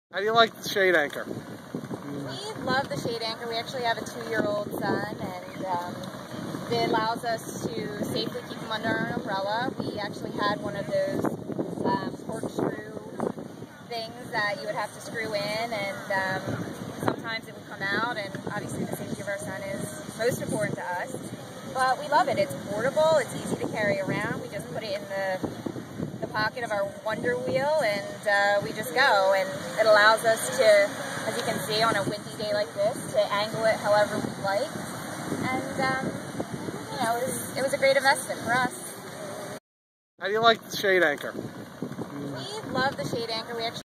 How do you like the shade anchor? We love the shade anchor. We actually have a 2-year-old son, and it allows us to safely keep him under our umbrella. We actually had one of those corkscrew things that you would have to screw in, and sometimes it would come out, and obviously the safety of our son is most important to us. But we love it. It's portable, it's easy to carry around. We just put it in the pocket of our Wonder Wheel, and we just go, and it allows us to, as you can see on a windy day like this, to angle it however we like, and you know, it was a great investment for us. How do you like the shade anchor? We love the shade anchor. We actually